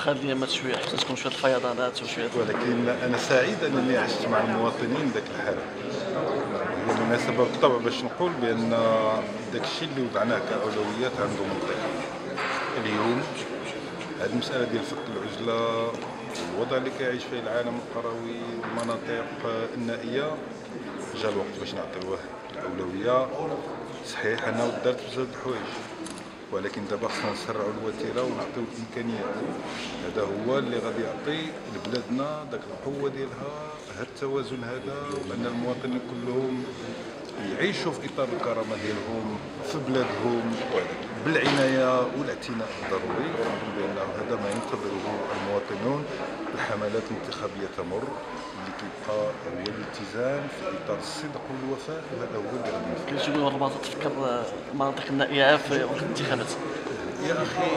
واخا اليامات شويه حتى تكون شويه الفيضانات وشويه. ولكن انا سعيد انني عشت مع المواطنين ذاك الحاله. هي مناسبه بالطبع باش نقول بان داك الشيء اللي وضعناه كاولويات عنده منطقه. اليوم هذه المساله ديال فك العزله والوضع اللي كيعيش فيه العالم القروي والمناطق النائيه جا الوقت باش نعطيوه الاولويه. صحيح انه دارت بزاف د الحوايج، ولكن دابا خصنا نسرعوا الوتيره ونعطيو الامكانيات. هذا هو اللي غادي يعطي لبلادنا داك القوه ديالها، هذا التوازن هذا، وان المواطنين كلهم يعيشوا في اطار الكرامه ديالهم في بلادهم بالعنايه والاعتناء الضروري. كنظن بان هذا ما ينتظره المواطنون. الحملات الانتخابيه تمر، اللي كيبقى هو الالتزام في اطار الصدق والوفاء، وهذا هو اللي غادي نفكر. كيجيو الرباط تفكر المناطق النائيه في وقت الانتخابات. يا اخي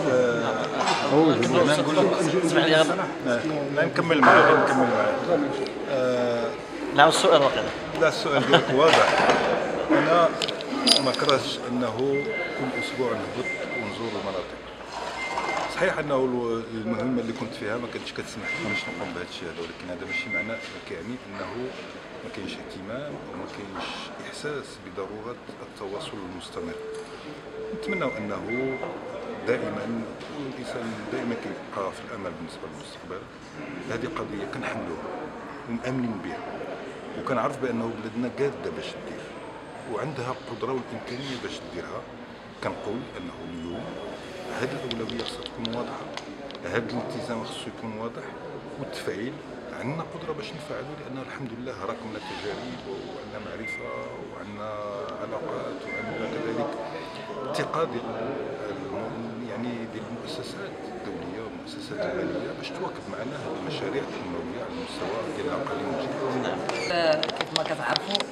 انا نقول لك اسمح لي لا نكمل معاك. نعم السؤال واقع. لا السؤال ديالك واضح. انا ما كرهتش انه كل اسبوع نهبط ونزور المناطق. صحيح انه المهمه اللي كنت فيها ما كانتش كتسمح لي باش نقوم بهذا الشيء هذا، ولكن هذا ماشي معناه كيعني انه ما كاينش اهتمام وما كاينش احساس بضروره التواصل المستمر. نتمنى انه دائما الانسان دائما كيبقى في الامل بالنسبه للمستقبل. هذه قضيه كنحملوها ومامنين بها، وكنعرف بانه بلادنا قاده باش دير وعندها القدره والامكانيه باش ديرها. كنقول انه اليوم هذه الاولويه خصها تكون واضحه، هذا الالتزام خصو يكون واضح، والتفعيل عندنا قدره باش نفعلوا، لان الحمد لله راكمنا تجارب وعندنا معرفه وعندنا علاقات وعندنا كذلك ثقه يعني ديال المؤسسات الدوليه والمؤسسات الماليه باش تواكب معنا هذه المشاريع التنمويه على المستوى ديال الاقاليم المجتمعيه. كيف ما كتعرفوا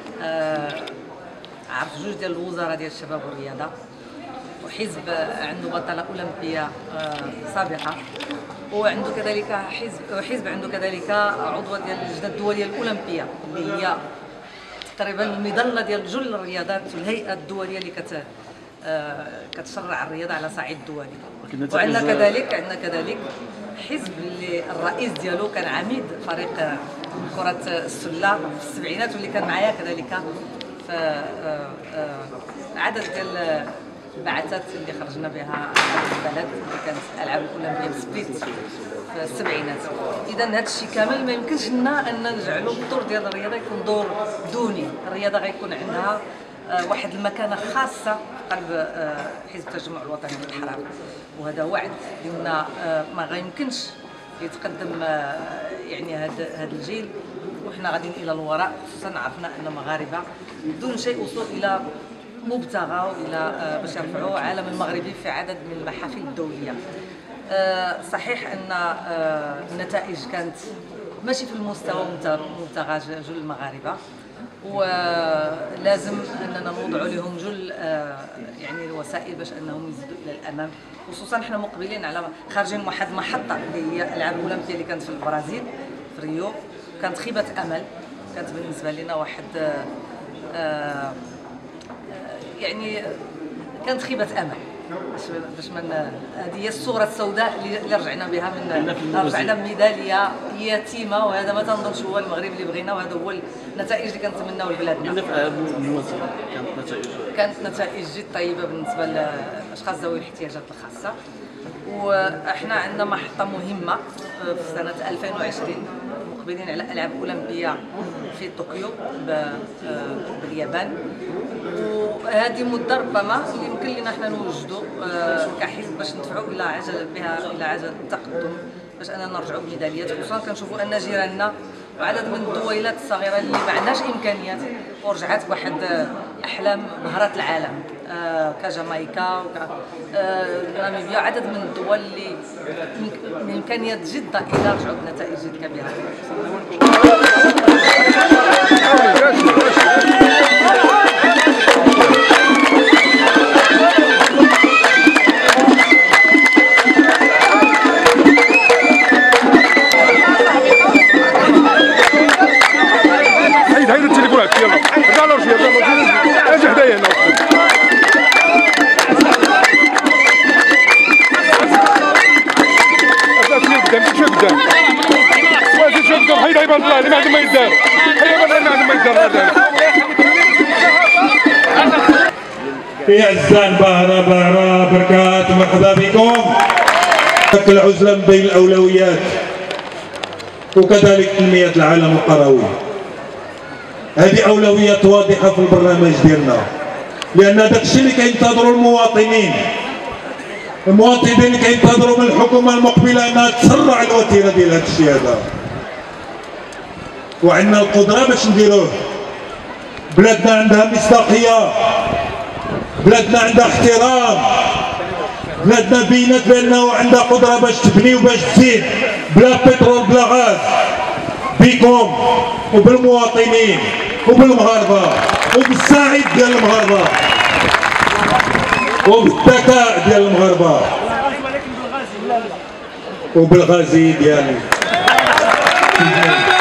عرفت جوج ديال الوزراء ديال الشباب والرياضه، وحزب عنده بطله اولمبيه سابقه، وعنده كذلك حزب عنده كذلك عضوه ديال اللجنه الدوليه الاولمبيه اللي هي تقريبا المظله ديال جل الرياضات والهيئه الدوليه اللي كتشرع الرياضه على صعيد دولي. وعندنا كذلك حزب اللي الرئيس ديالو كان عميد فريق كره السله في السبعينات، واللي كان معايا كذلك في عدد ديال البعثات اللي خرجنا بها البلد اللي كانت الالعاب الاولمبيه بسبيت في السبعينات. اذا هذا الشيء كامل ما يمكنش لنا ان نجعلوا الدور ديال الرياضه يكون دور دوني. الرياضه غيكون عندها واحد المكانه خاصه في قلب حزب التجمع الوطني للاحرار، وهذا وعد لان ما غيمكنش يتقدم يعني هذا الجيل وحنا غاديين الى الوراء، خصوصا عرفنا ان المغاربه بدون شيء وصلوا الى مبتغى والى باش يرفعوا العالم المغربي في عدد من المحافل الدوليه. صحيح ان النتائج كانت ماشي في المستوى مبتغى جل المغاربه، ولازم اننا نوضعوا لهم جل يعني الوسائل باش انهم يزيدوا الى الامام. خصوصا احنا مقبلين على خارجين واحد المحطه اللي هي الالعاب الاولمبيه اللي كانت في البرازيل في ريو. كانت خيبه امل، كانت بالنسبه لنا واحد يعني كانت خيبه امل باش من هذه هي الصوره السوداء اللي رجعنا بها رجعنا بميداليه يتيمه، وهذا ما تنظنش هو المغرب اللي بغينا، وهذا هو النتائج اللي كنتمناو لبلادنا. كانت نتائج جد طيبه بالنسبه للاشخاص ذوي الاحتياجات الخاصه. واحنا عندنا محطه مهمه في سنه 2020 مقبلين على العاب اولمبيه في طوكيو باليابان، وهذه مده ربما اللي يمكن لنا حنا نوجدوا كحزب باش ندفعوا الى عجل التقدم باش اننا نرجعوا بميداليات. خصوصا كنشوفوا ان جيراننا وعدد من الدويلات الصغيره اللي ما عندهاش امكانيات ورجعت بواحد احلام بهرات العالم كجامايكا ناميبيا، عدد من الدول اللي من امكانيات جد ضئيله رجعوا بنتائج جد كبيره. هيدا التليفونات يلا رجع له يلا اجي حدايا هنا. اللي ما عندهم ما يدار، حيا اللي ما عندهم ما يدار. في عزان بهرة بركات، مرحبا بكم. العزلة من بين الأولويات وكذلك تنمية العالم القروي. هذه أولويات واضحة في البرنامج ديالنا، لأن داك الشيء اللي كينتظروا المواطنين اللي كينتظروا من الحكومة المقبلة أنها تسرع الوتيرة ديال هذا الشيء هذا، وعندنا القدرة باش نديروه. بلادنا عندها مصداقية، بلادنا عندها احترام، بلادنا بينات بأنه عندها قدرة باش تبني وباش تزيد بلا بترول بلا غاز، بكم وبالمواطنين وبالمغاربة وبالسعي ديال المغاربة وبالذكاء ديال المغاربة وبالغازي ديالي.